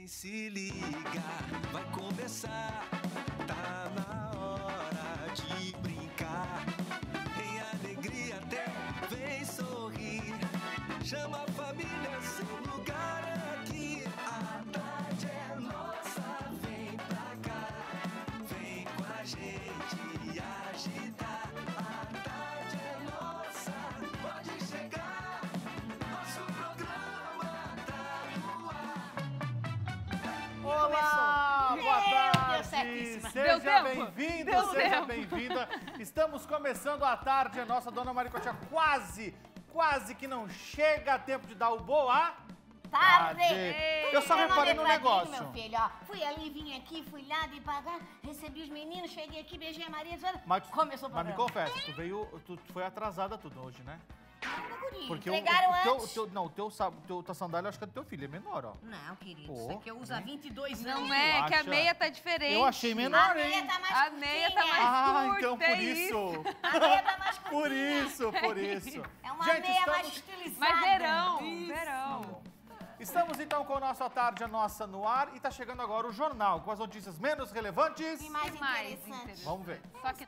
Se liga, vai começar, tá na hora de brincar. Em alegria até vem sorrir, chama a família, seu lugar é aqui. A tarde é nossa, vem pra cá, vem com a gente agitar. A tarde é nossa, pode chegar, nosso programa tá no ar. Olá, boa tarde, seja bem-vindo, Deu seja tempo. bem-vinda. Estamos começando a tarde, a nossa dona Maricotinha quase que não chega a tempo de dar o boa Tarde! Eu só reparei no negócio. Meu filho, ó. Fui ali, vim aqui, fui lá, dei pagar, recebi os meninos, cheguei aqui, beijei a Maria, começou o Mas me programa. confessa, tu foi atrasada tudo hoje, né? Não, guri, Porque entregaram antes. tua sandália, eu acho que é do teu filho, é menor, ó. Não, querido, Pô, isso aqui eu uso há 22 anos. Não é, que a acha? meia tá diferente. Eu achei A menor, meia hein? tá mais A meia tá curtinha. mais Ah, curta, então por é isso. A meia tá mais curtinha. Por isso. É uma Gente, meia mais estamos... estilizada. Mas verão, Isso. verão. Estamos então com o nosso A Tarde, a Nossa no ar, e tá chegando agora o jornal com as notícias menos relevantes. E mais Mais interessante. interessante. Vamos ver. Só que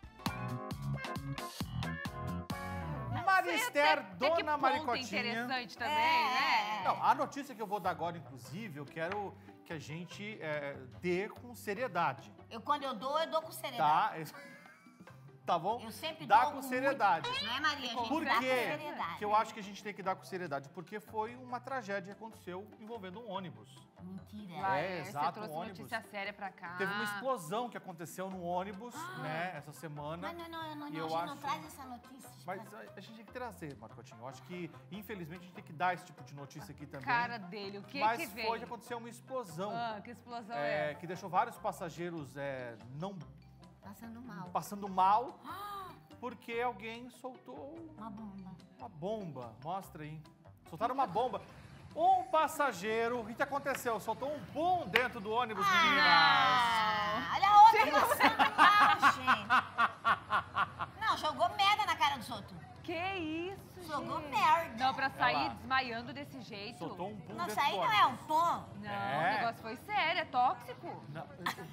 Marister, até que dona ponto Maricotinha. interessante também, É. né? Não, a notícia que eu vou dar agora, inclusive, eu quero que a gente dê com seriedade, Quando eu dou com seriedade. tá? Tá bom? Eu sempre Dá dou com seriedade. Muito... Não é, Maria? A gente Por dá com quê seriedade. que eu acho que a gente tem que dar com seriedade? Porque foi uma tragédia que aconteceu envolvendo um ônibus. Mentira. Vai, exato, você trouxe um ônibus. notícia séria pra cá. Teve uma explosão que aconteceu no ônibus, né, essa semana. Mas não, E a eu gente não acho- traz essa notícia. Mas a gente tem que trazer, Marcotinho. Eu acho que, infelizmente, a gente tem que dar esse tipo de notícia aqui também. Cara dele, o que Mas que veio? foi que aconteceu uma explosão. Que explosão é? Que deixou vários passageiros não Passando mal. passando mal, porque alguém soltou Uma bomba. uma bomba. Mostra aí. Soltaram uma bomba. Um passageiro, o que aconteceu? Soltou um boom dentro do ônibus, meninas. Olha a outra passando mal, gente. Não, jogou merda na cara dos outros. Que isso, Jogou gente? merda. Não, pra sair Olha lá. desmaiando desse jeito. Soltou um boom Não, dentro isso aí do não ônibus. é um tom. Não, É. o negócio foi sério, é tóxico. Não,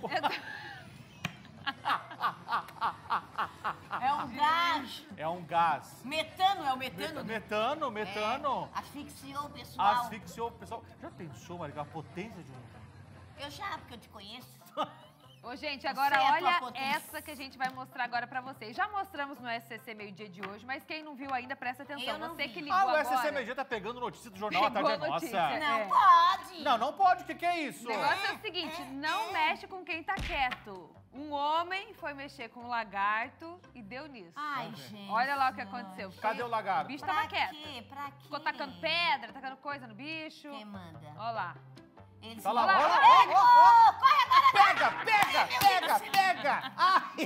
É um gás. é um gás. Metano, é o metano. Metano. Asfixiou o pessoal. Asfixiou o pessoal. Já pensou, Marica, a potência de um... Eu já, porque eu te conheço. Ô, gente, agora Sei a tua olha potência. essa que a gente vai mostrar agora pra vocês. Já mostramos no SCC meio-dia de hoje, mas quem não viu ainda, presta atenção. Eu não Você vi. que ligou Ah, o agora... SCC Media tá pegando notícia do jornal, a Pegou tarde é notícia. nossa. Não É. pode. Não pode, o que é isso? O negócio é o seguinte, não mexe com quem tá quieto. Um homem foi mexer com um lagarto e deu nisso. Ai, Vamos ver. gente. Olha lá o que aconteceu. Cadê o lagarto? O bicho Pra tava quieto. quê? Pra quê? Ficou tacando pedra, tacando coisa no bicho. Quem manda? Olha lá. Eles Tá lá, Olha lá, olha lá. Corre agora. Pega! Ai!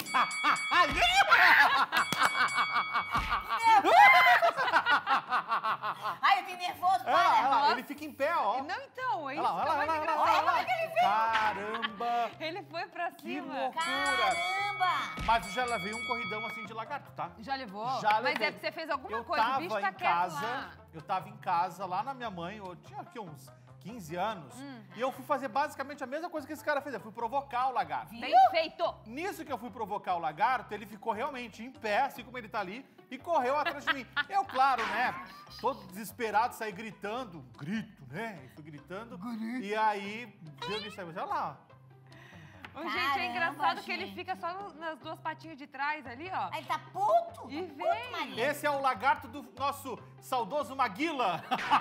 Ai, eu fiquei nervoso. Olha lá, Para. olha lá, ele fica em pé, ó. Não, então, é Olha isso lá, que é olha mais lá, engraçado. olha lá. Caramba! Ele foi pra Que cima. loucura! Caramba. Mas eu já levei um corridão assim de lagarto, tá? Já levou? Já Mas levei. é porque você fez alguma Eu coisa, o tava bicho tá em quieto casa, lá. eu tava em casa, lá na minha mãe, eu tinha aqui uns 15 anos, e eu fui fazer basicamente a mesma coisa que esse cara fez, eu fui provocar o lagarto. Bem feito. Nisso que eu fui provocar o lagarto, ele ficou realmente em pé, assim como ele tá ali, e correu atrás de mim. Eu, claro, né, todo desesperado, saí gritando, né, e fui gritando, e aí deu nisso aí, mas olha lá. Ô, gente, é Caramba, engraçado que ele gente. fica só nas duas patinhas de trás ali, ó. Aí ele tá puto. E Tá vem. puto, Maria. Esse é o lagarto do nosso saudoso Maguila.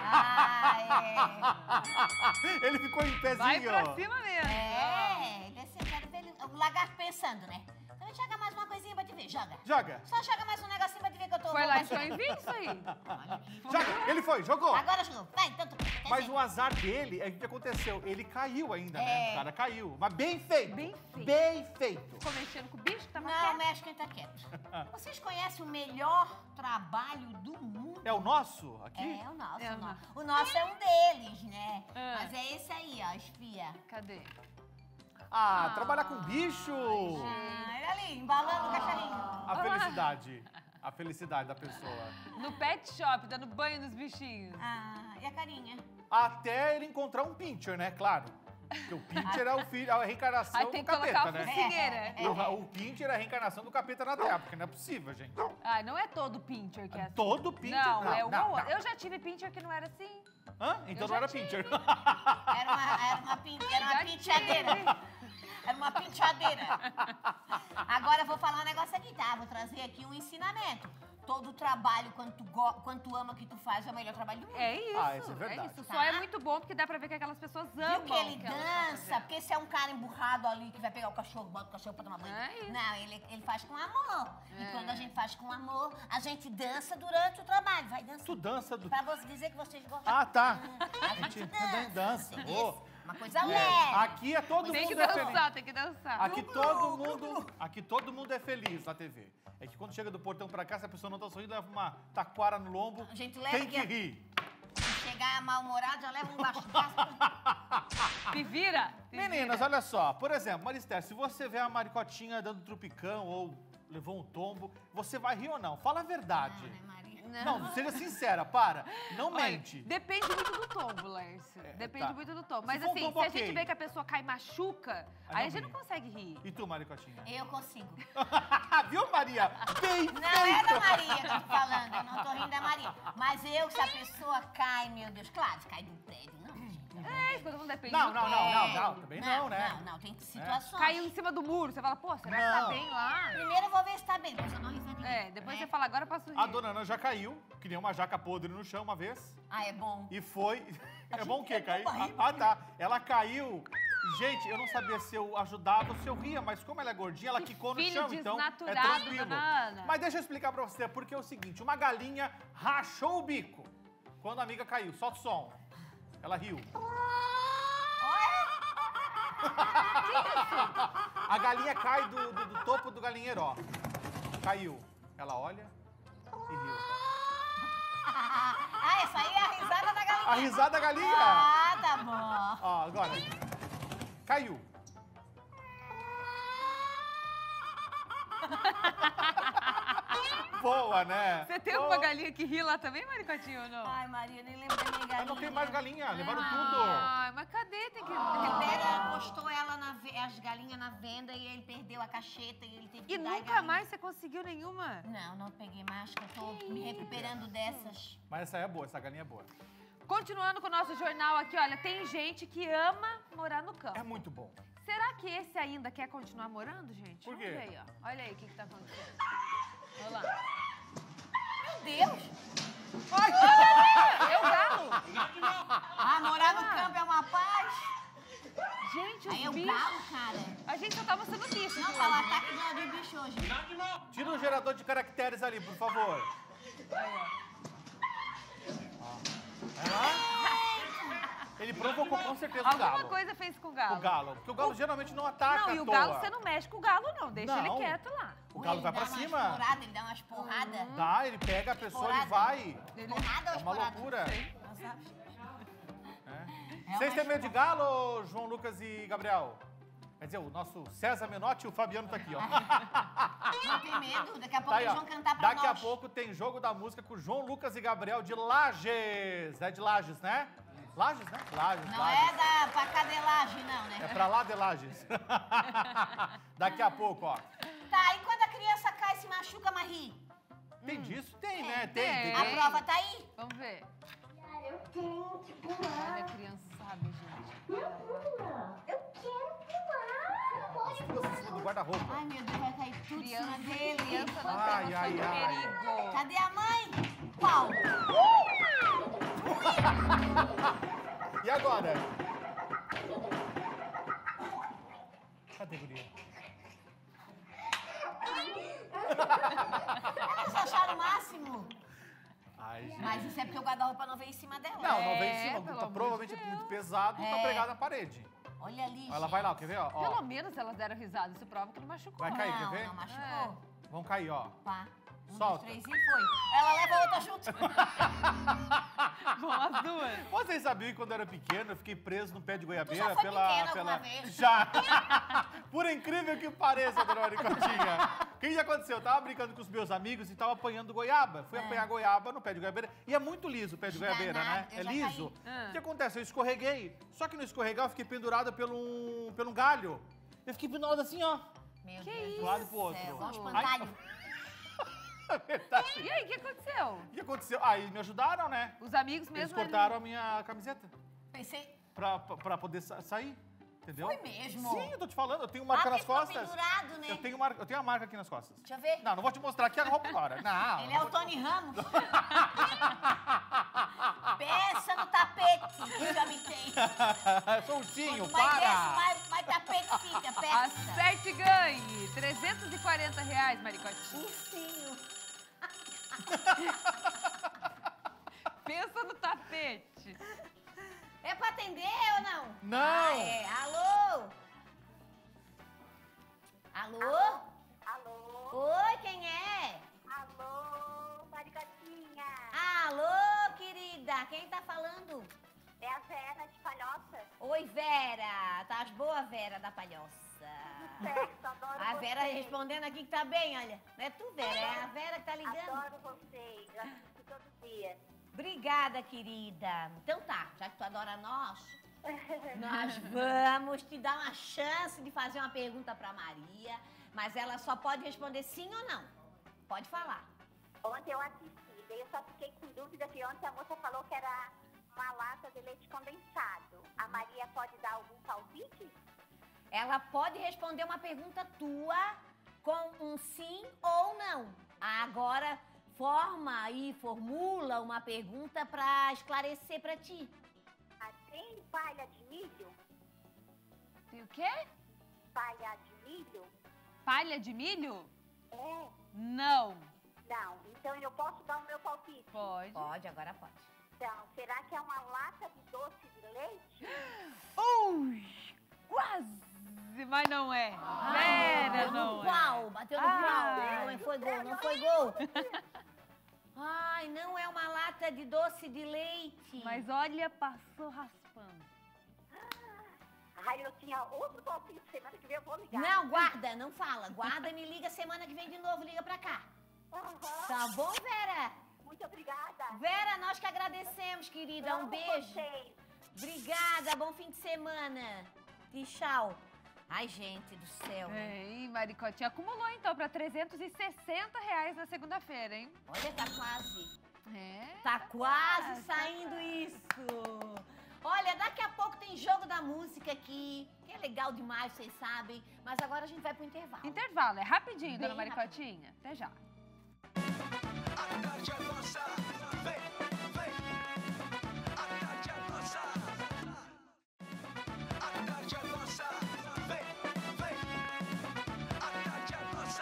Ah, Ele ficou em pezinho. Vai pra cima mesmo. ele é assim, quero ver ele, o lagarto pensando, né? Então joga mais uma coisinha pra te ver, joga. Joga. Só joga mais um negocinho pra te ver que eu tô... Foi lá em Joinville isso aí. Joga. Ele foi, jogou. Agora jogou. Vai, então... quer Mas dizer, o azar dele é que o que aconteceu? Ele caiu ainda, né? É. O cara caiu. Mas bem feito. Bem feito. Bem feito. Ficou mexendo com o bicho que tava Não, quieto. mexe quem tá quieto. Vocês conhecem o melhor trabalho do mundo? É o nosso aqui? É o nosso, É o o nosso. O nosso é um deles, né? Mas é esse aí, ó, espia. Cadê? Ah, trabalhar com bicho. Olha ali, embalando o cachorrinho. A felicidade. A felicidade da pessoa. No pet shop, dando banho nos bichinhos. Ah, e a carinha? Até ele encontrar um pincher, né? Claro. Porque o Pincher é o filho, a reencarnação Aí do tem que colocar capeta, a né? focinheira. O Pincher é a reencarnação do capeta na Terra, porque não é possível, gente. Ah, não é todo pincher que é assim. Todo Pincher? Não, Não, é um não, ou outro. não. Eu já tive pincher que não era assim. Hã? Então Eu não já era tive. Pincher. Era uma penteadeira. Era uma penteadeira. Agora eu vou falar um negócio aqui, tá? Vou trazer aqui um ensinamento. Todo trabalho, quando tu ama o que tu faz, é o melhor trabalho do mundo. É isso. Ah, isso é verdade. isso. Tá. Só é muito bom porque dá pra ver que aquelas pessoas amam. Viu que ele o que elas estão dança? fazendo. Porque se é um cara emburrado ali que vai pegar o cachorro, bota o cachorro pra tomar banho. É isso. Não, ele faz com amor. É. E quando a gente faz com amor, a gente dança durante o trabalho. Vai dançar. Tu dança do... Pra você dizer que vocês gostam. Ah, tá. A gente dança. Ô. Uma coisa leve. Aqui é todo Tem que mundo é feliz. dançar, tem que dançar. Aqui todo mundo é feliz na TV. É que quando chega do portão pra cá, se a pessoa não tá sorrindo, leva uma taquara no lombo, A gente leva tem que que- rir. Se chegar mal-humorado, já leva um baixo. Se vira. se Meninas, vira. olha só. Por exemplo, Maristério, se você vê a Maricotinha dando trupicão ou levou um tombo, você vai rir ou não? Fala a verdade. Não, seja sincera, para. Não Olha, mente. depende muito do tombo, Lércio. Depende tá. muito do tombo. Se Mas for um assim, tombo, se a ok. gente vê que a pessoa cai e machuca, Aí aí não a gente ri. não consegue rir. E tu, Maricotinha? Eu consigo. Viu, Maria? Bem Não é da feito. Maria que eu tô falando, eu não tô rindo da Maria. Mas se a pessoa cai, meu Deus, claro, se cai do prédio, não, gente. É, todo mundo depende Não, do não, tombo. não, também não, né? Não, tem situações. Caiu em cima do muro, você fala, pô, será que tá Não. bem lá? Primeiro eu vou ver se tá bem, depois eu não risada ninguém. É, depois né? você fala, agora eu posso rir. A dona Ana já caiu, que nem uma jaca podre no chão uma vez. Ah, é bom. E foi. É bom o quê? é bom Cair? pra rir, Ah, tá. Ela caiu. Gente, eu não sabia se eu ajudava ou se eu ria, mas como ela é gordinha, ela Que quicou no filho chão, então é desnaturado, tranquilo. dona Ana. Mas deixa eu explicar pra você, porque é o seguinte, uma galinha rachou o bico quando a amiga caiu. Solta o som. Ela riu. A galinha cai do topo do galinheiro, ó. Caiu. Ela olha e riu. Ah, essa aí é a risada da galinha. A risada da galinha. Ah, tá bom. Ó, agora. Caiu. Boa, né? Você tem alguma galinha que ri lá também, Maricotinho, ou não? Ai, Maria, nem lembro da minha galinha. Mas não tem mais galinha, levaram tudo. Ai, mas cadê? Tem que... Libera postou ela as galinhas na venda e ele perdeu a cacheta e ele teve que E dar nunca galinha. mais você conseguiu nenhuma? Não peguei mais, que eu tô me recuperando dessas. Mas essa aí é boa, essa galinha é boa. Continuando com o nosso jornal aqui, olha, tem gente que ama morar no campo. É muito bom. Será que esse ainda quer continuar morando, gente? Por quê? Vamos ver aí, ó. Olha aí o que tá acontecendo. Olha lá. Meu Deus! É o galo! Ah, morar no campo é uma paz. Gente, Aí é os o bichos. galo, cara. A gente só tá mostrando bicho. Não, aqui tá o hoje, né? ataque de bicho hoje. Tira o gerador de caracteres ali, por favor. Aí, ó. Ele provocou com certeza o Alguma galo. coisa fez com o galo. O galo. Porque o galo geralmente não ataca Não, e à o toa. galo você não mexe com o galo, não. Deixa Não. ele quieto lá. O galo vai pra cima. Ele dá umas porradas. Dá, ele pega a pessoa e Esporada. vai. Porrada É ou uma esporada? loucura. Não sabe? É. Vocês têm medo de galo, João Lucas e Gabriel? Quer dizer, o nosso César Menotti e o Fabiano tá aqui, ó. Não tem medo? Daqui a pouco Tá aí, eles ó. vão cantar pra Daqui nós. a pouco tem jogo da música com João Lucas e Gabriel de Lages. É de Lages, né? Lages, né? Lages, Não Lages. é pra cadelagem, não, né? É pra lá de Lages. Daqui a pouco, ó. Tá, e quando a criança cai e se machuca, mas ri? Tem disso? Tem, né? tem. A prova tá aí? Vamos ver. Eu tenho que pular. Olha, a criança sabe, gente. Eu quero pular. As duas em cima do guarda-roupa. Ai, meu Deus, vai cair tudo em cima dele. Criança não Ai, tem noção ai, de ai. perigo. Cadê a mãe? Qual? E agora? Cadê, guria? Elas acharam o máximo. Ai, gente. Mas isso é porque o guarda-roupa não veio em cima dela. Não, não vem em É, cima. pelo Tá amor provavelmente de muito Deus. pesado e tá É. pregado na parede. Olha ali, Ela vai lá, quer ver? Ó, Pelo ó. menos elas deram risada. Isso prova que não machucou. Vai cair, quer Não, ver? não machucou. Vão cair, ó. Pá. Solta. 3 e foi. Ela leva a outra junto. Vão as duas. Vocês sabiam que quando eu era pequeno, eu fiquei preso no pé de goiabeira Tu já foi pequeno alguma vez? Já! Por incrível que pareça, dona Maricotinha. O que aconteceu? Eu tava brincando com os meus amigos e tava apanhando goiaba. Fui apanhar goiaba no pé de goiabeira. E é muito liso o pé de goiabeira, né? eu É já liso. caí. O que acontece? Eu escorreguei. Só que no escorregar eu fiquei pendurada pelo galho. Eu fiquei pendurada assim, ó. Meu Que Deus De um isso? lado pro outro. do céu, igual Ai, espantalho. É verdade. E aí, o que aconteceu? O que aconteceu? Aí me ajudaram, né? Os amigos Eles mesmo cortaram a minha camiseta Pensei, pra poder sair. Entendeu? foi mesmo? Sim, eu tô te falando, eu tenho marca nas ficou costas. pendurado, né? Eu tenho a marca aqui nas costas. Deixa eu ver. Não vou te mostrar aqui a roupa agora. Não. Ele é o Tony Ramos. Pensa no tapete que já me tem. Soltinho, Mais para! desce, mais tapete fica, pensa. Acerte e ganhe. R$340, Maricotinha. Ursinho. Pensa no tapete. É pra atender ou não? Não. Ah, é. Alô? Alô? Alô? Oi, quem é? Alô, Maricotinha? Alô, querida. Quem tá falando? É a Vera de Palhoça? Oi, Vera. Tás boa, Vera da Palhoça? Certo, adoro A Vera vocês. respondendo aqui que tá bem, olha. Não é tu, Vera, é a Vera que tá ligando. Adoro vocês, eu assisto todo dia. Obrigada, querida. Então tá, já que tu adora nós vamos te dar uma chance de fazer uma pergunta pra Maria, mas ela só pode responder sim ou não. Pode falar. Ontem eu assisti, daí eu só fiquei com dúvida que ontem a moça falou que era uma lata de leite condensado. A Maria pode dar algum palpite? Ela pode responder uma pergunta tua com um sim ou não. Agora, formula uma pergunta pra esclarecer pra ti. Ah, tem palha de milho? Tem o quê? Palha de milho? Palha de milho? É. Não. Não, então eu posso dar o meu palpite? Pode. Pode, agora pode. Então, será que é uma lata de doce de leite? Ui, quase, mas não é. Vera, Bateu não no é. pau, bateu no Ah. pau. Não foi gol, não foi gol. Ai, não é uma lata de doce de leite. Mas olha, passou raspando. Ai, eu tinha outro palpite, semana que vem eu vou ligar. Não, guarda, não fala. Guarda e me liga semana que vem de novo, liga pra cá. Aham. Tá bom, Vera? Muito obrigada. Vera, nós que agradecemos, querida. Um Amo beijo. vocês. Obrigada, bom fim de semana. E tchau. Ai, gente do céu. Ei, Maricotinha, acumulou então pra R$360 na segunda-feira, hein? Olha, tá quase. É. Tá quase tá saindo isso. Olha, daqui a pouco tem jogo da música aqui, que é legal demais, vocês sabem. Mas agora a gente vai pro intervalo. Intervalo, é rapidinho, Bem dona Maricotinha. Até já. A tarde é nossa, vem, vem. A tarde é nossa. A tarde é nossa, vem, vem. A tarde é nossa.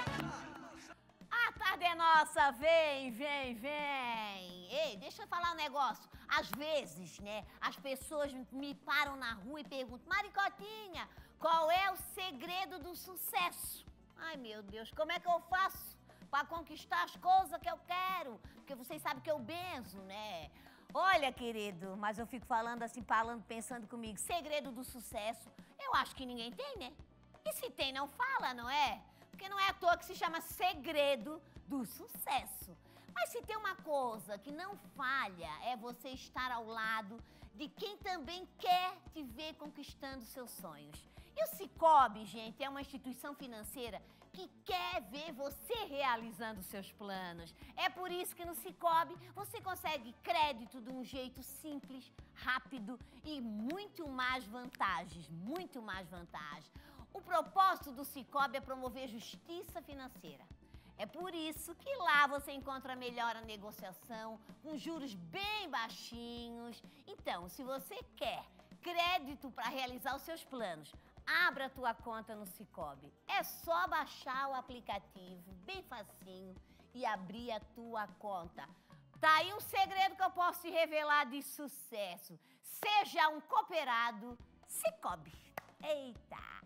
A tarde é nossa, vem, vem, vem. Ei, deixa eu falar um negócio. Às vezes, né, as pessoas me param na rua e perguntam, Maricotinha, qual é o segredo do sucesso? Ai, meu Deus, como é que eu faço pra conquistar as coisas que eu quero? Porque vocês sabem que eu benzo, né? Olha, querido, mas eu fico falando assim, pensando comigo, segredo do sucesso, eu acho que ninguém tem, né? E se tem, não fala, não é? Porque não é à toa que se chama segredo do sucesso. Mas se tem uma coisa que não falha, é você estar ao lado de quem também quer te ver conquistando seus sonhos. E o Sicoob, gente, é uma instituição financeira que quer ver você realizando seus planos. É por isso que no Sicoob você consegue crédito de um jeito simples, rápido e muito mais vantagens, muito mais vantagens. O propósito do Sicoob é promover justiça financeira. É por isso que lá você encontra a melhor negociação, com juros bem baixinhos. Então, se você quer crédito para realizar os seus planos, abra a tua conta no Sicoob. É só baixar o aplicativo, bem facinho, e abrir a tua conta. Tá aí um segredo que eu posso te revelar de sucesso. Seja um cooperado Sicoob. Eita!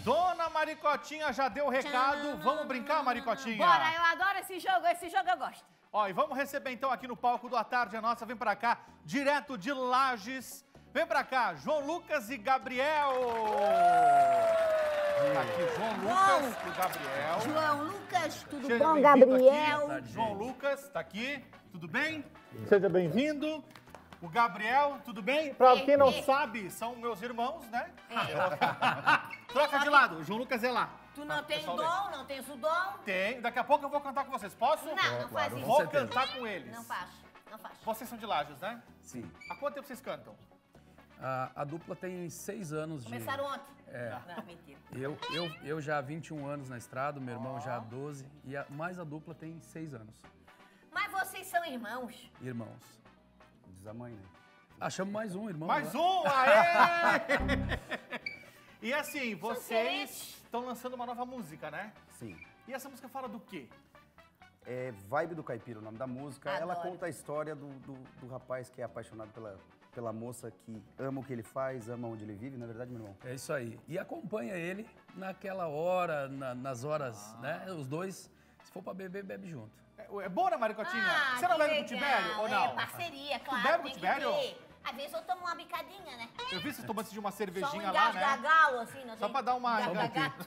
Dona Maricotinha já deu o recado. Vamos brincar, Maricotinha? Bora, eu adoro esse jogo eu gosto. Ó, e vamos receber então aqui no palco do A Tarde é Nossa. Vem pra cá, direto de Lages. Vem pra cá, João Lucas e Gabriel. Tá aqui João Lucas e Gabriel. João Lucas, tudo Seja bom, bem-vindo Gabriel? aqui. João Lucas, tá aqui, tudo bem? Seja bem-vindo. O Gabriel, tudo bem? Pra quem não sabe, são meus irmãos, né? Troca de lado, o João Lucas é lá. Tu não tem dom, não tens o dom? Tem, daqui a pouco eu vou cantar com vocês, posso? Não faz isso. Vou cantar com eles. Não faço, não faço. Vocês são de Lages, né? Sim. Há quanto tempo vocês cantam? A dupla tem 6 anos de... Começaram ontem? É. Não, mentira. Eu já há 21 anos na estrada, meu irmão já há 12, mais a dupla tem 6 anos. Mas vocês são irmãos? Irmãos. Diz a mãe, né? Achamos mais um, irmão. Mais né? um, aê! E assim, vocês diferentes. estão lançando uma nova música, né? Sim. E essa música fala do quê? É Vibe do Caipira, o nome da música. Ela Adoro. conta a história do rapaz que é apaixonado pela moça que ama o que ele faz, ama onde ele vive, na verdade, meu irmão? É isso aí. E acompanha ele naquela hora, nas horas, né? Os dois, se for pra beber, bebe junto. É boa, né, Maricotinha? Ah, Você não que bebe com o Tibério legal. ou não? É parceria, claro. bebe com tem o que Tibério? ter. Às vezes eu tomo uma bicadinha, né? Eu vi vocês tomando de uma Só um cervejinha lá, né? engasgagalo, assim, não Só tem? pra dar uma... Engasgagato.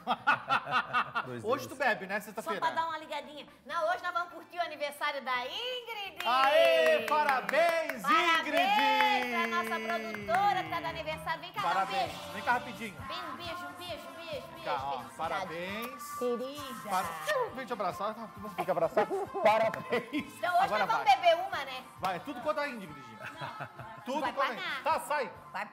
Hoje tu bebe, né, Só sexta-feira? pra dar uma ligadinha. Não, hoje nós vamos curtir o aniversário da Ingrid. Aê, parabéns, Ingrid! Parabéns pra nossa produtora que tá de aniversário. Vem cá, Parabéns. um beijo. Vem cá rapidinho. Vem, um beijo, um beijo, um beijo, um beijo. Cá, ó, Felicidade. parabéns. Querida. Vem te abraçar, vamos ficar abraçar. Parabéns. Então hoje Agora nós vamos vai. beber uma, né? Vai, tudo quanto a Ingrid. Tudo Vai quanto a pagar. Ingrid. Tá, sai. Vai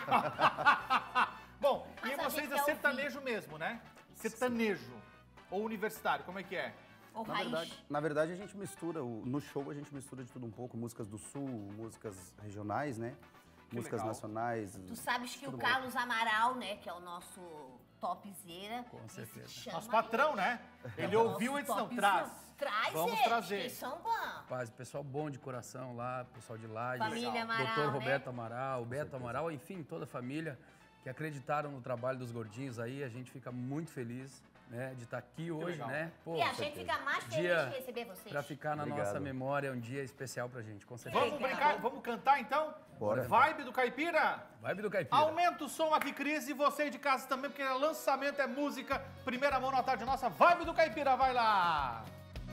pagar. Bom, Mas e a vocês gente é quer sertanejo mesmo, né? Sertanejo. Ou universitário, como é que é? Ô, Na Raiz. verdade, a gente mistura, no show a gente mistura de tudo um pouco, músicas do Sul, músicas regionais, né? Músicas legal. nacionais. Tu sabes que o tudo Carlos Amaral, né, que é o nosso topzera. Com certeza. chama Nosso patrão, ele. né? Ele É o ouviu e nosso disse, não, topzera. traz. Traz Vamos eles, trazer. que são bons. Paz, pessoal bom de coração lá, pessoal de Lages. Família Amaral, Doutor né? Roberto Amaral, o Beto Amaral, enfim, toda a família que acreditaram no trabalho dos gordinhos aí. A gente fica muito feliz, né, de estar aqui hoje, legal. né? Pô, E a gente fica mais feliz Dia de receber vocês. pra ficar na Obrigado. nossa memória, é um dia especial pra gente, com certeza. Vamos brincar, vamos cantar então? Bora. Vibe do Caipira? Vibe do Caipira. Aumenta o som aqui, Cris, e você aí de casa também, porque lançamento é música. Primeira mão na tarde nossa, Vibe do Caipira, vai lá!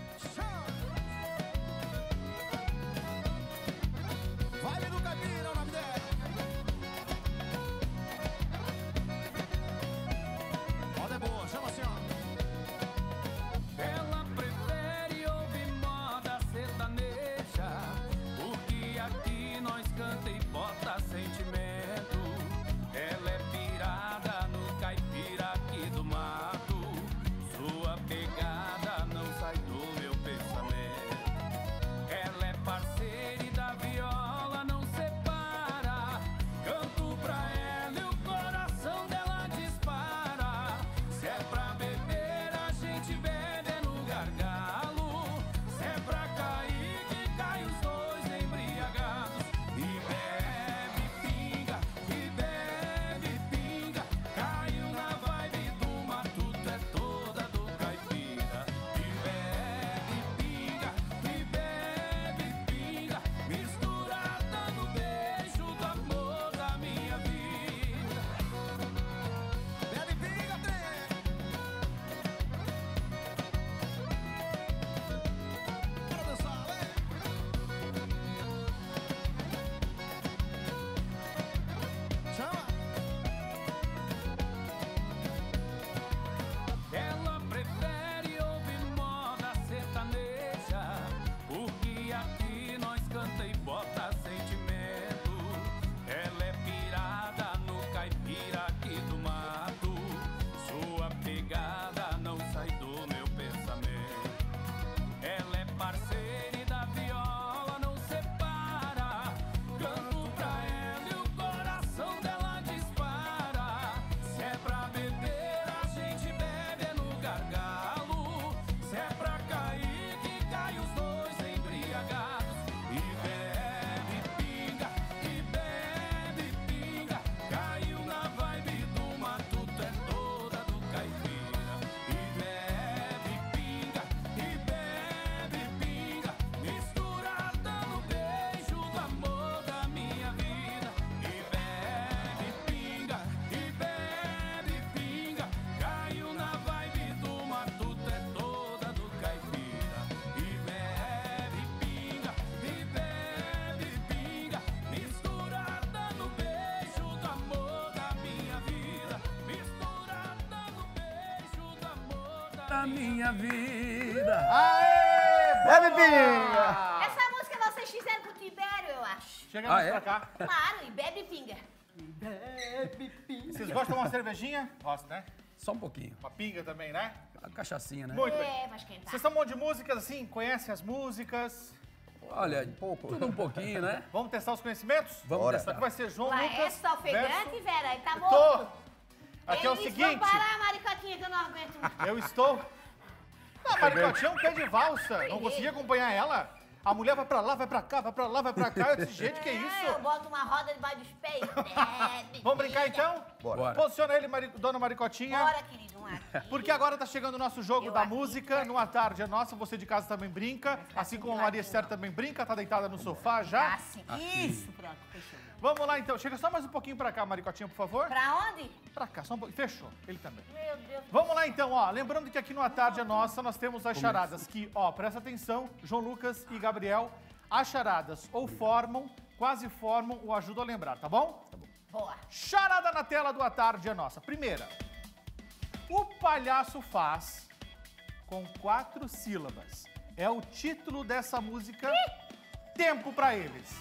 Vibe do Caipira é o nome dela. Moda é boa, chama assim, ó. Ela prefere ouvir moda sertaneja, porque aqui nós canta e bota sentimento. Ela é pirada no caipira aqui do mato, sua pegada não sai do meu pensamento. da minha vida. Aê! Bebe pinga! Essa música vocês fizeram com o Tibério, eu acho. Chega mais é? pra cá. Claro, e bebe pinga. Vocês gostam de uma cervejinha? Gostam, né? Só um pouquinho. Uma pinga também, né? A cachaçinha, né? Muito bem. É, vai esquentar. Vocês são um monte de músicas, assim? Conhecem as músicas? Olha, tudo um pouquinho, né? Vamos testar os conhecimentos? Vamos Bora. Isso testar. aqui vai ser João Lá Lucas é só ofegante, versus- Vera, aí tá Tô. morto. Aqui é o Eles seguinte, vão parar, maricotinha, que eu não aguento mais. eu estou... Ah, Maricotinha é um pé de valsa, não consegui acompanhar ela. A mulher vai pra lá, vai pra cá, vai pra lá, vai pra cá. Eu disse, gente, que Eu isso? boto uma roda debaixo dos pés. Bebe, Vamos brincar então? Bora. Posiciona ele, dona Maricotinha. Bora, querido, um aqui. Porque agora tá chegando o nosso jogo Eu da aqui, música, numa tarde é nossa, você de casa também brinca, assim como a Maria Esther também brinca, tá deitada no sofá já. Assim. Isso, pronto, fechou. Vamos lá então, chega só mais um pouquinho pra cá, Maricotinha, por favor. Pra onde? Pra cá, só um pouquinho, fechou, ele também. Meu Deus. Vamos lá então, ó, lembrando que aqui no A Tarde é Nossa, nós temos as charadas que, ó, presta atenção, João Lucas e Gabriel, as charadas ou formam, quase formam ou ajudam a lembrar, tá bom? Tá bom. Boa. Charada na tela do A Tarde é Nossa. Primeira, o palhaço faz com 4 sílabas. É o título dessa música. Tempo pra eles.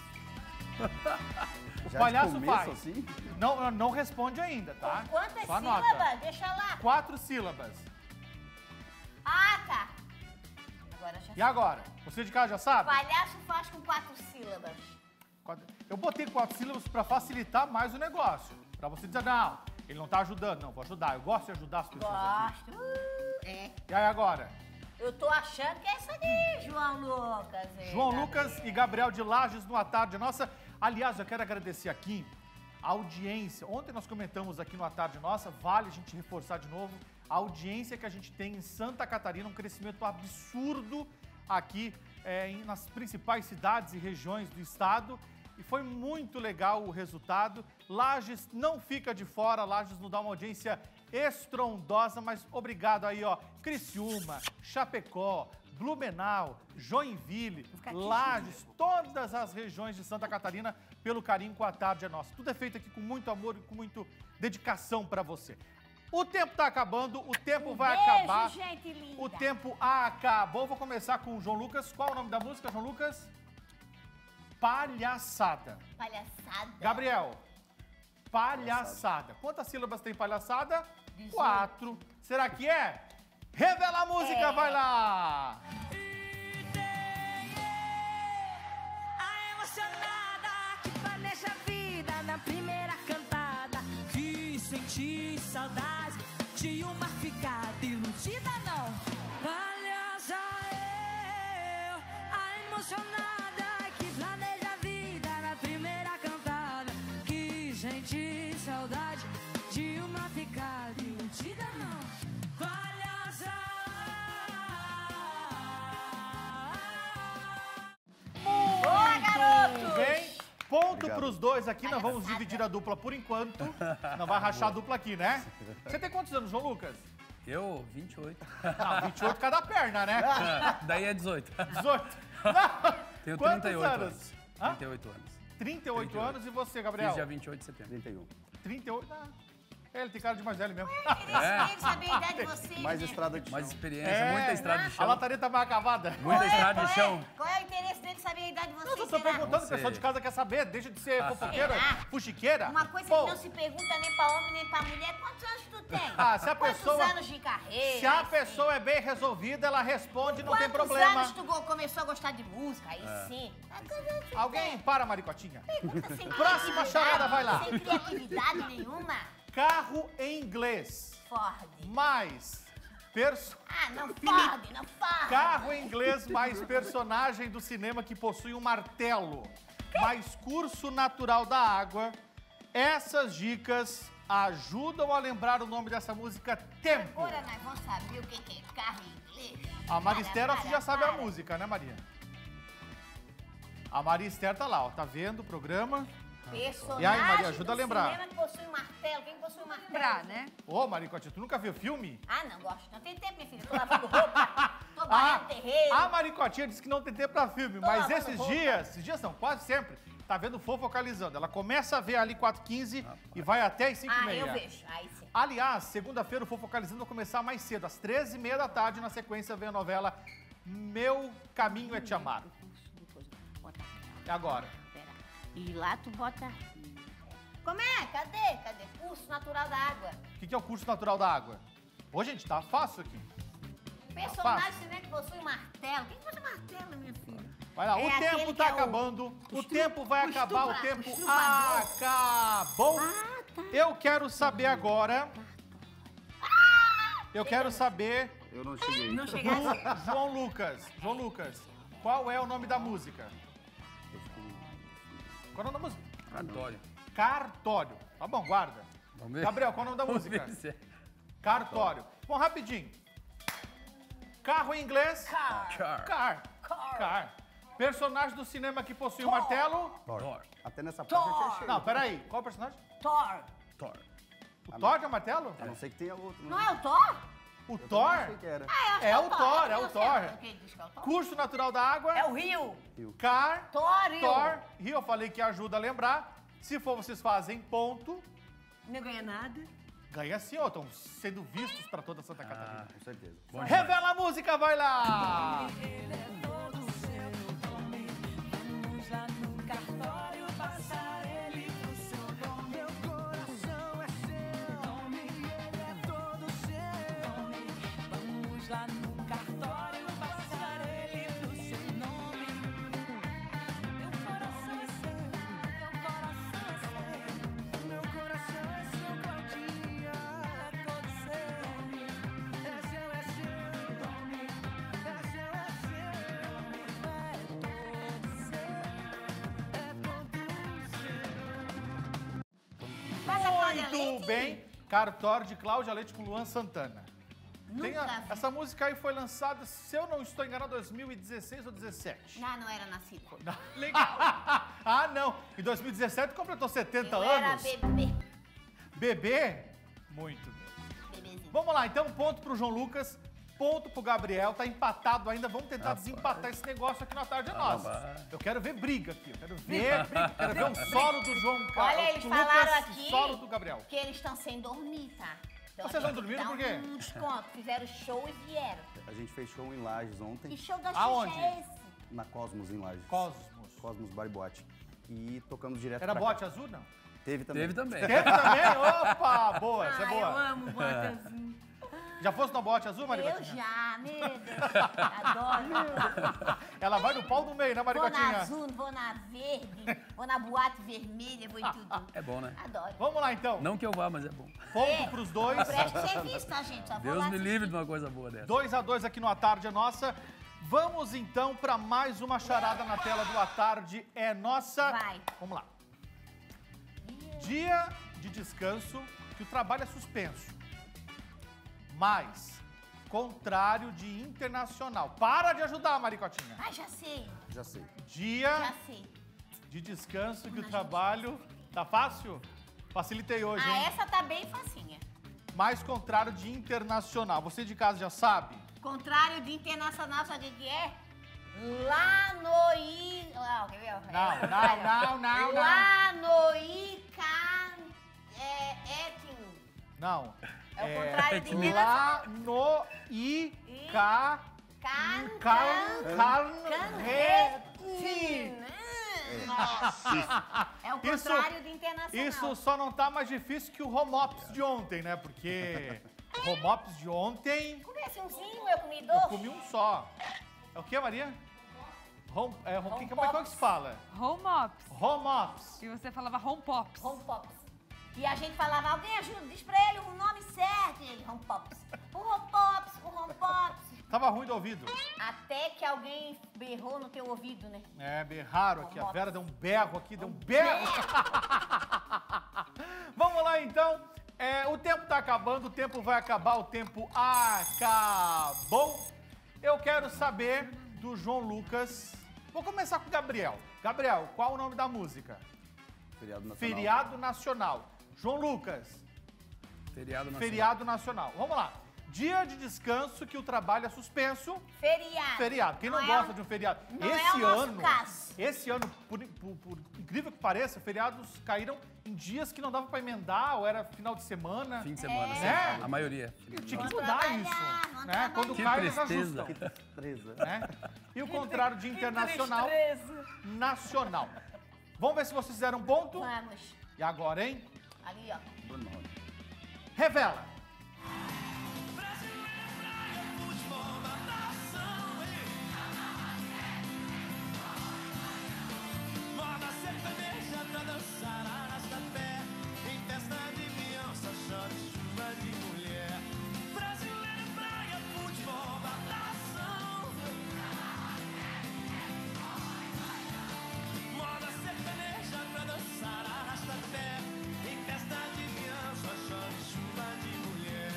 O Já palhaço de começo, faz. assim? Não responde ainda, tá? Quantas Só anota. sílabas? Deixa lá. 4 sílabas. Ah, tá. Agora já E agora? Você de casa já sabe? Palhaço faz com 4 sílabas. Eu botei 4 sílabas pra facilitar mais o negócio. Pra você dizer, não, ele não tá ajudando. Não, vou ajudar. Eu gosto de ajudar as pessoas aqui. Gosto. É. E aí agora? Eu tô achando que é essa de João Lucas. hein, João Gabriel? Lucas e Gabriel de Lages no A Tarde Nossa. Aliás, eu quero agradecer aqui a audiência. Ontem nós comentamos aqui no A Tarde Nossa, vale a gente reforçar de novo, a audiência que a gente tem em Santa Catarina, um crescimento absurdo aqui nas principais cidades e regiões do estado. E foi muito legal o resultado. Lages não fica de fora, Lages nos dá uma audiência estrondosa, mas obrigado aí, ó. Criciúma, Chapecó, Blumenau, Joinville, Lages, todas as regiões de Santa Catarina, pelo carinho com A Tarde é Nossa. Tudo é feito aqui com muito amor e com muita dedicação pra você. O tempo tá acabando, o tempo vai Beijo, acabar. gente linda. O tempo acabou. Vou começar com o João Lucas. Qual é o nome da música, João Lucas? Palhaçada. Palhaçada. Gabriel, palhaçada. Quantas sílabas tem palhaçada? 18. 4. Será que é? Revela a música, vai lá! A emocionada que planeja a vida na primeira cantada, que sentir saudade de uma ficada iludida não. Palhaça eu, a emocionada que planeja a vida na primeira cantada, que sentir saudade de uma ficada iludida não. Palhaça. Boa, garoto. Bem, ponto Obrigado. pros dois aqui. Nós vamos dividir a dupla por enquanto. Não vai rachar a dupla aqui, né? Você tem quantos anos, João Lucas? Eu, 28. Não, 28 cada perna, né? Daí é 18. 18. Não. Tenho Quantos 38 anos. Hã? 38 anos. 38 anos e você, Gabriel? Fiz dia 28 de setembro. 31. 38. Ah, ele tem cara de mais velho mesmo. Queria saber a idade de vocês, Mais né? estrada de Mais chão. experiência, muita estrada de A chão. lataria tá mais acabada. Muita estrada de chão. Qual é o interesse dele saber a idade de vocês? Eu só tô será? perguntando, o Você- pessoal de casa quer saber. Deixa de ser fofoqueira, será? fuxiqueira. Uma coisa Pô, que não se pergunta nem pra homem nem pra mulher, quantos anos tu tem? Ah, se a Quantos pessoa- anos de carreira? se a assim? pessoa é bem resolvida, ela responde, não tem Quantos problema. anos tu começou a gostar de música? Aí sim. Alguém para, Maricotinha. Pergunta sem Próxima criatividade, charada, vai lá. Sem criatividade nenhuma. Carro em inglês. Ford. Mais Ah, não Ford, não Ford. Carro em inglês mais personagem do cinema que possui um martelo. Mais curso natural da água. Essas dicas ajudam a lembrar o nome dessa música Tempo. Agora nós vamos saber o que é carro em inglês. A Maria Esther, você já sabe a música. música, né, Maria? A Maria Esther tá lá, ó. Tá vendo o programa? Personagem E aí, Maria, ajuda do a lembrar. cinema que possui um martelo. Quem possui um martelo? Lembrar, né? Ô, Maricotinha, tu nunca viu filme? Ah, não gosto. Não tem tempo, minha filha. Tô lavando roupa, tô barrendo terreiro. A Maricotinha disse que não tem tempo pra filme, mas lavando esses roupa. dias não, quase sempre, tá vendo Fofocalizando. Ela começa a ver ali 4h15 e vai até as 5h30. Ah, eu vejo. Aí sim. Aliás, segunda-feira o Fofocalizando vai começar mais cedo, às 13h30 da tarde, na sequência vem a novela Meu Caminho é Te Amar. E agora? Pera. E lá tu bota... Como é? Cadê? Curso Natural da Água. O que é o curso natural da água? Ô, gente, tá fácil aqui. Personagem do cinema que possui um martelo. Quem possui martelo, minha filha? Vai lá, É o tempo aquele tá que é o- acabando, o tempo vai o acabar, o estupra- tempo o estuprador. acabou. Ah, tá. Eu quero saber agora. Eu quero saber, Eu não cheguei. Não chegasse. João Lucas, qual é o nome da música? Qual é o nome da música? Cartório. Cartório. Tá bom, guarda. Vamos ver? Gabriel, qual é o nome da Vamos música? ver se é. Cartório. Bom, rapidinho. Carro em inglês? Car. Car. Personagem do cinema que possui um martelo? Thor. Até nessa parte eu tinha chegado. Não, peraí. Qual é o personagem? Thor. Thor. O Thor de um martelo? A não ser que tenha outro. né? Não é o Thor? O Eu Thor? também achei que era. Acho que É o Thor, Eu é o não sei Thor. quem diz que é o Thor. Curso natural da água? É o Rio. Car. Thor, Rio. Thor. Rio, eu falei que ajuda a lembrar. Se for, vocês fazem ponto. Não ganha nada. Ganha sim, ó. Estão sendo vistos pra toda Santa Catarina. Com certeza. Bom demais. Revela a música, vai lá! Vamos lá no cartório passar ele pro seu nome. Meu coração é seu nome, ele é todo seu nome. Vamos lá no cartório passar ele pro seu nome. Meu coração é seu, meu coração é seu. Meu coração é seu, Claudinha, é todo seu. É seu nome, é seu nome. Muito bem. Cartório de Cláudia Leite com Luan Santana. Nunca vi. Essa música aí foi lançada, se eu não estou enganado, 2016 ou 17. Não era nascida. Legal. Ah, não. Em 2017 completou 70 Eu anos. era bebê. Bebê? Muito bem. Bebezinho. Vamos lá, então, ponto pro João Lucas, ponto pro Gabriel, tá empatado ainda, vamos tentar desempatar esse negócio aqui na tarde nossa. Rapaz. Eu quero ver briga aqui, eu quero ver briga, quero ver um solo do João Olha, eles do falaram Lucas aqui e solo do Gabriel. que eles estão sem dormir, tá? Então, Vocês tem vão que dormindo dar por quê? Um desconto. Fizeram show e vieram. A gente fechou em Lages ontem, Que show da Xuxa Aonde? é esse? na Cosmos, em Lages. Cosmos. Cosmos Bar e Boate. E tocamos direto Era pra bote cá. azul, não? Teve também. Teve também. Teve também? Opa, boa, essa é Ah, eu boa. amo botazinho. Já fosse na bote azul, Eu Maricotinha? já, meu Deus. Adoro. Ela vai no pau do meio, né, Vou na Maricotinha? azul, vou na verde, vou na boate vermelha, vou em tudo. É bom, né? Adoro. Vamos lá, então. Não que eu vá, mas é bom. Ponto pros dois. Preste serviço, tá, gente? Só vou Deus lá me assistir. livre de uma coisa boa dessa. 2-2 aqui no A Tarde é Nossa. Vamos então para mais uma charada na tela do A Tarde é Nossa. Vai. Vamos lá. Dia de descanso que o trabalho é suspenso. Mas, contrário de internacional. Para de ajudar, Maricotinha. Ah, já sei, Já sei. Dia já sei. de descanso que o trabalho... Tá fácil? Facilitei hoje, Ah, hein? essa tá bem facinha. Mais contrário de internacional. Você de casa já sabe? Contrário de internacional, sabe o que é? Lá no I... Não, quer ver? Não. Lá no Ica... Não. É o contrário de Lá no Ica... Carrete. É o contrário de internacional. Isso só não tá mais difícil que o home office de ontem, né? Porque o home office de ontem, Comi assim umzinho, eu comi eu dois. comi um só. É o que, Maria? Como é que pops. se fala? Home Ops. Home office. E você falava Home Pops. Home Pops. E a gente falava, alguém ajuda, diz pra ele o nome certo. E ele, Home Pops. O Home Pops, o Home Pops. Tava ruim do ouvido. Até que alguém berrou no teu ouvido, né? É, berraram aqui. A Home Vera deu um berro aqui, deu um berro. Vamos lá, então. O tempo tá acabando, o tempo vai acabar, o tempo acabou. Eu quero saber do João Lucas. Vou começar com o Gabriel. Gabriel, qual o nome da música? Feriado nacional. Feriado nacional. João Lucas, Feriado nacional. feriado nacional. Vamos lá. Dia de descanso que o trabalho é suspenso. Feriado. Feriado. Quem não Não gosta é- de um feriado? não é o nosso caso. Esse ano, por incrível que pareça, feriados caíram em dias que não dava pra emendar, ou era final de semana. Fim de semana, sim. É. A maioria. Tinha que Vamos mudar trabalhar, isso. vamos Né? Quando Que cai, eles tristeza. ajustam. Treza. Né? E o contrário de internacional, nacional. Vamos ver se vocês fizeram ponto. Vamos. E agora, hein? Ali, ó. Bruno Marrone. Revela. Moda sertaneja pra dançar, arrasta-pé. Em festa de criança, chove chuva de mulher. Brasileiro, praia, futebol, natação. Moda sertaneja pra dançar, arrasta-pé. Em festa de criança, chove chuva de mulher.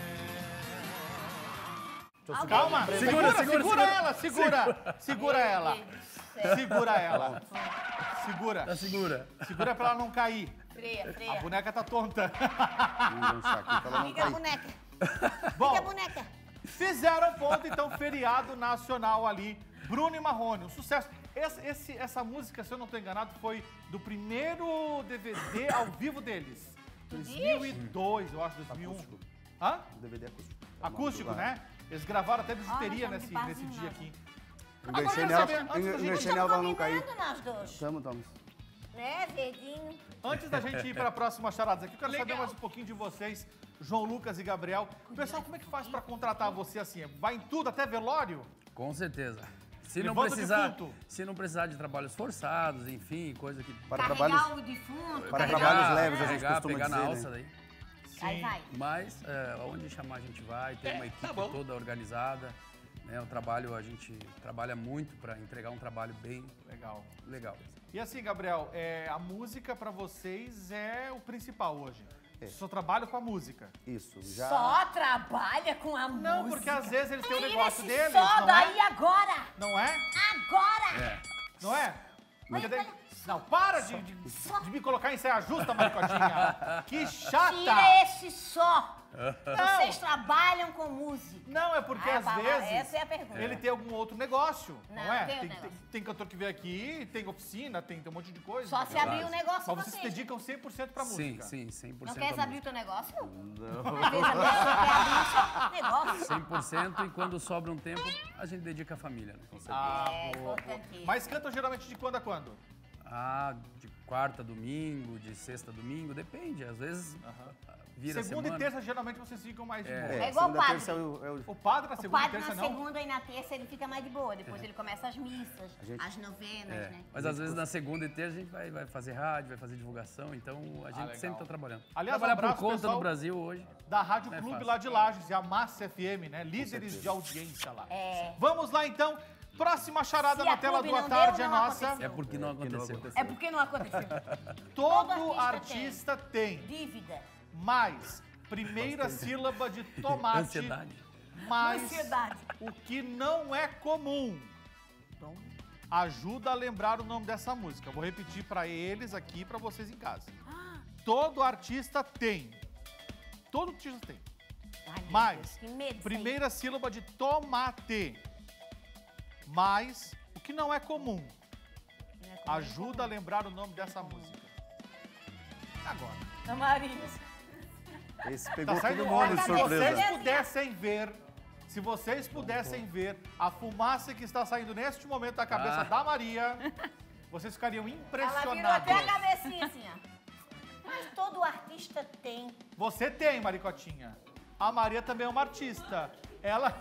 Calma. Segura, segura, ela. Segura ela. Segura ela. Segura. Tá segura. Segura pra ela não cair. Freia, A freia. boneca tá tonta. Vamos dançar aqui pra ela não Fica a cair. boneca. Bom, Fica a boneca. fizeram ponto, então, feriado nacional ali. Bruno e Marrone, um sucesso. Essa música, se eu não tô enganado, foi do primeiro DVD ao vivo deles. 2002, eu acho, 2001. Acústico. Hã? DVD acústico. Acústico, né? Eles gravaram até bijuteria Olha, nesse, estamos de nesse barzinho dia nada. aqui. Enganchei Agora eu nela, quero saber, antes da gente- enganchei nela pra ela não cair. Combinando nós dois. Tamo. Né, verdinho? Antes da gente ir para a próxima charadas aqui, eu quero saber mais um pouquinho de vocês, João Lucas e Gabriel. Pessoal, como é que faz para contratar você assim? Vai em tudo, até velório? Com certeza. Se não, Levanta o precisar, defunto. se não precisar de trabalhos forçados, enfim, coisa que... Para Carregar trabalhos, o defunto. para carregar- trabalhos leves, a gente pegar, costuma pegar na dizer, alça né? daí. Aí vai. Mas, onde chamar a gente vai, tem uma equipe toda organizada. Né? O trabalho, a gente trabalha muito para entregar um trabalho bem Legal. legal. E assim, Gabriel, a música para vocês é o principal hoje. É. Só trabalho com a música. Isso, já. Só trabalha com a música. Não, porque às vezes eles têm o Tira negócio esse deles, só não daí é? agora. Não é? Agora. É. Não é? Porque Olha, daí- Não, para de me colocar em saia justa, Maricotinha. Que chata. Tira esse só. Vocês trabalham com música. Não, é porque Ah, às Bala, vezes essa é a pergunta. ele tem algum outro negócio, não, Não, é? tem Tem, outro negócio. tem cantor que vem aqui, tem oficina, tem um monte de coisa. Só se Verdade. abrir o negócio Mas vocês se vocês. dedicam 100% pra Sim, música. sim, 100%. Não quer a abrir o teu negócio? Não. Às vezes a pessoa quer abrir o seu negócio. 100% e quando sobra um tempo, a gente dedica a família, né? Ah, É boa, boa. importante. Mas cantam geralmente de quando a quando? Ah, de quarta, domingo, de sexta, domingo, depende. Às vezes vira Segunda semana. e terça geralmente vocês ficam mais de boa. É igual segunda, o padre. terça é o O padre na O segunda e padre terça na não? segunda e na terça ele fica mais de boa. Depois ele começa as missas, A gente- as novenas, É, né? mas às vezes na segunda e terça a gente vai fazer rádio, vai fazer divulgação, então a gente legal. sempre está trabalhando. Aliás, Trabalhar um abraço, por conta pessoal. no Brasil hoje. Da Rádio Não é Clube fácil. lá de Lages e a Massa FM, né? Líderes certeza. de audiência lá. É. Vamos lá então. Próxima charada Se na a tela Clube do À não Tarde deu, é não nossa. aconteceu. É porque não aconteceu. É porque não aconteceu. Todo artista artista tem Dívida. mais primeira sílaba de tomate, Ansiedade. mais Ansiedade. o que não é comum. Ajuda a lembrar o nome dessa música. Eu vou repetir pra eles aqui e pra vocês em casa. Todo artista tem. Todo artista tem. Ai, meu Mais Deus, que medo disso aí. primeira sílaba de tomate. Mais o que não é comum. Não é comum, Ajuda a lembrar o nome dessa música. Agora. Tamariz. Esse pegou Tá todo saindo mundo de Se vocês surpresa. pudessem ver a fumaça que está saindo neste momento da cabeça da Maria, vocês ficariam Ela virou impressionados. até a cabecinha assim, ó. Mas todo artista tem. Você tem, Maricotinha. A Maria também é uma artista. Ela.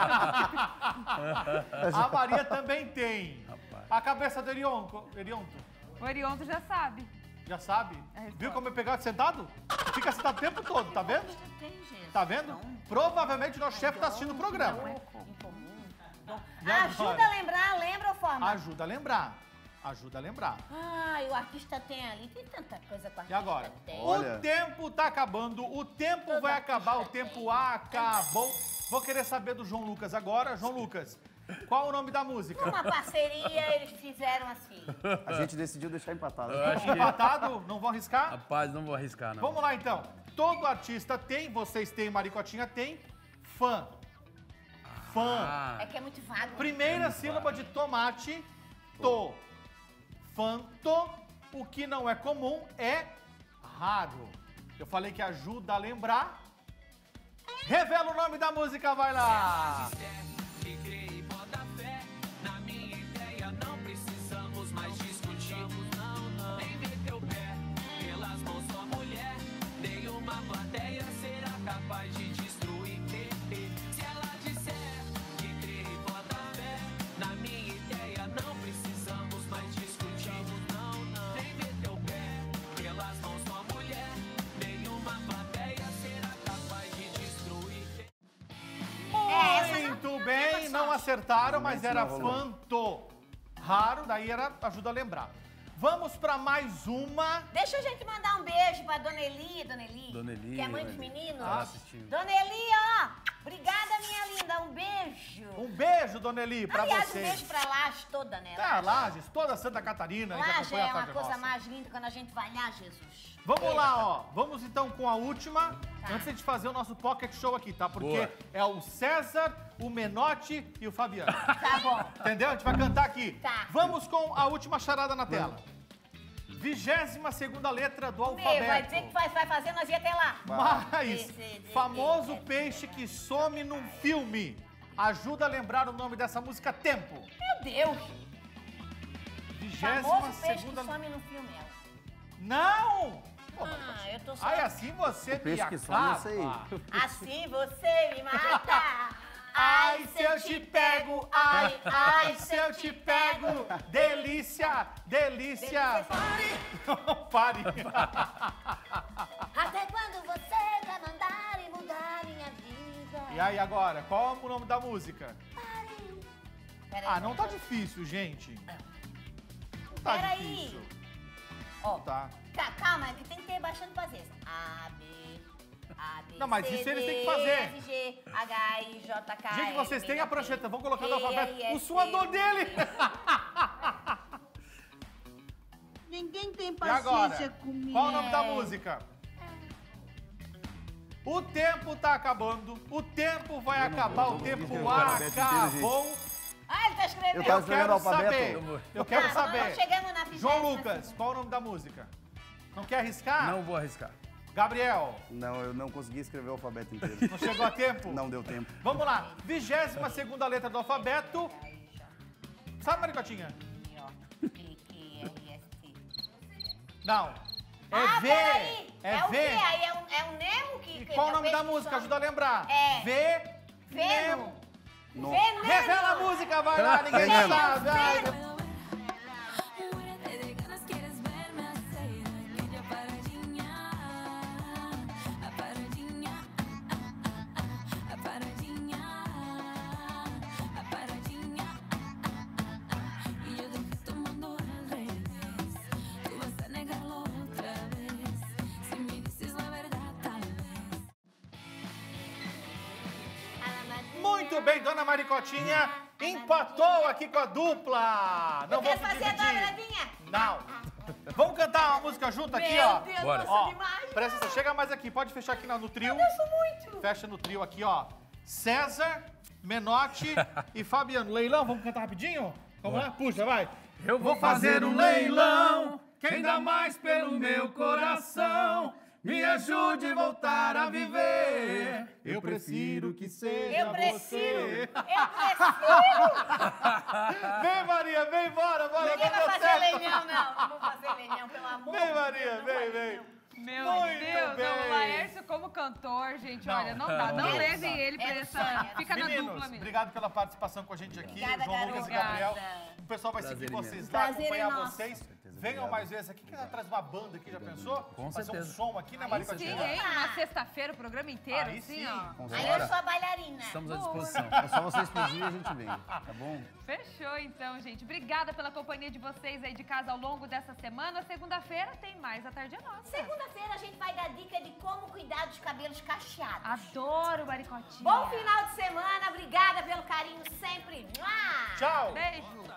A Maria também tem. A cabeça do Erionto. O Orionto já sabe. Já sabe? A resposta. Viu como é pegar sentado? Fica sentado o tempo todo, tá vendo? Artista tem, gente. Tá vendo? Provavelmente o nosso chefe tá assistindo o programa. Incomum. E agora? Ajuda a lembrar, lembra ou forma? Ajuda a lembrar. Ajuda a lembrar. Ai, o artista tem ali. Tem tanta coisa com o E artista agora? tem. Olha. O tempo tá acabando, o tempo Todo vai acabar, o artista tempo tem. acabou. Vou querer saber do João Lucas agora. João Lucas, Qual o nome da música? Uma parceria, eles fizeram assim. A gente decidiu deixar empatado. Eu acho que... Empatado? Não vão arriscar? Rapaz, não vou arriscar, não. Vamos lá, então. Todo artista tem, vocês têm, Maricotinha tem, fã. Fã. É que é muito vago. Primeira sílaba de tomate, to. Fanto. O que não é comum é raro. Eu falei que ajuda a lembrar. Revela o nome da música, vai lá! Que crê e bota fé na minha ideia, não precisamos mais discutir. Não, nem meter o pé pelas mãos sua mulher. Nenhuma plateia será capaz de destruir. Se ela disser que crê e bota fé na minha ideia, não precisamos mais discutir. Não, nem meter o pé pelas mãos sua mulher. Nenhuma plateia será capaz de destruir. Muito bem, não acertaram, mas era fanto. Raro, daí era ajuda a lembrar. Vamos pra mais uma. Deixa a gente mandar um beijo pra Dona Eli, Dona Eli, que é mãe dos Dona Eli. meninos. Ah, assistindo. Dona Eli, ó, obrigada, minha linda, um beijo. Um beijo, Dona Eli, pra Aliás, você. um beijo pra Lages toda, né? Tá, Lages, toda Santa Catarina. que Lages acompanha é a uma Tarde coisa Nossa. mais linda quando a gente vai lá, Jesus. Vamos lá, ó. Vamos então com a última. Antes de fazer o nosso pocket show aqui, tá? Porque Boa. é o César, o Menotti e o Fabiano. Tá bom. Entendeu? A gente vai cantar aqui. Tá. Vamos com a última charada na tela. 22ª letra do Meu, vai dizer alfabeto. que vai fazer, nós ia até lá. Mas, famoso peixe que some num filme. Ajuda a lembrar o nome dessa música, Tempo. Meu Deus. Famoso peixe que 22ª... some no filme, ela. Não! Pô, Ah, eu tô só... Ai, assim você O peixe me que some, eu acaba. sei. Assim você me mata. Ai, se eu te pego. Ai, Se eu te pego, delícia, delícia. Não, pare. Até quando você vai mandar e mudar minha vida? E aí agora, qual é o nome da música? Peraí, Ah, não tá difícil, gente. Não tá Peraí. difícil. Ó, Tá. calma, é que tem que ter bastante paciência. A, B, Não, mas C, isso eles têm que D, fazer. F, G, H, I, J, K, Gente, vocês têm a prancheta, vão colocar no L, alfabeto. M, N, O S, suador dele. Ninguém tem E agora, paciência comigo. qual o nome da música? O tempo tá acabando, o tempo vai acabar, o tempo escrever o alfabeto inteiro, acabou. Ah, ele tá escrevendo. Eu tava Eu escrevendo quero o alfabeto. saber, eu quero Tá, saber. nós chegamos na 20ª. João Lucas, qual o nome da música? Não quer arriscar? Não vou arriscar. Gabriel, Não, eu não consegui escrever o alfabeto inteiro. não chegou a tempo? Não deu tempo. Vamos lá, 22ª letra do alfabeto. Sabe, Maricotinha? Não. É Ah, V. peraí. É o V. quê? Aí é um Nemo que... E qual o é nome peixe da que música? some. Ajuda a lembrar. É. V. Venom. No- Veneno. Revela a música, vai lá, ninguém Veneno. sabe. Ai, Muérete de ganas, quieres verme hacer aquella paradinha, a paradinha, a paradinha, a paradinha. Y yo dejé tu mundo al revés, tú vas a negarlo otra vez, si me dices la verdad tal vez. Muito bem, dona Maricotinha empatou aqui com a dupla. Não Eu vou quero fazer a dividir. dobradinha. Não. Vamos cantar uma música junto aqui, Meu ó. Deus, Bora. nossa, Ó, demais. presta atenção, chega mais aqui, pode fechar aqui no trio. Isso muito. Fecha no trio aqui, ó. César, Menotti e Fabiano. Leilão, vamos cantar rapidinho? Vamos lá? Puxa, vai. Eu vou fazer um leilão, quem dá mais pelo meu coração, me ajude a voltar a viver. Eu prefiro que seja Eu prefiro. você. Eu prefiro. Vem, Maria, vem, bora, bora. Ninguém vai deu fazer certo. leilhão, não. Não vou fazer leilhão, pelo amor Vem, de Maria, Deus. não vem, vai vem. leilão. Meu Muito Deus, bem. o Laércio como cantor, gente, Não, olha, não dá. Não não levem dá. ele pra É essa... sonho. Fica na Meninos, dupla mesmo. obrigado pela participação com a gente aqui. Obrigada, João Lucas e garota. Gabriel. O pessoal vai seguir Prazer vocês imenso. lá, Prazer é acompanhar nosso. vocês. Venham mais vezes aqui, que ela traz uma banda aqui, já pensou? Com Fazer certeza. um som aqui, né, Sim, Maricotinha? hein? Uma sexta-feira, o programa inteiro, Aí assim, sim. ó. Com Aí certeza. eu sou a bailarina. Estamos à disposição. É só vocês pedirem e a gente vem, tá bom? Fechou, então, gente. Obrigada pela companhia de vocês aí de casa ao longo dessa semana. Segunda-feira tem mais A Tarde é Nossa. Segunda-feira a gente vai dar dica de como cuidar dos cabelos cacheados. Adoro, Maricotinha. Bom final de semana, obrigada pelo carinho sempre. Mua! Tchau! Beijo.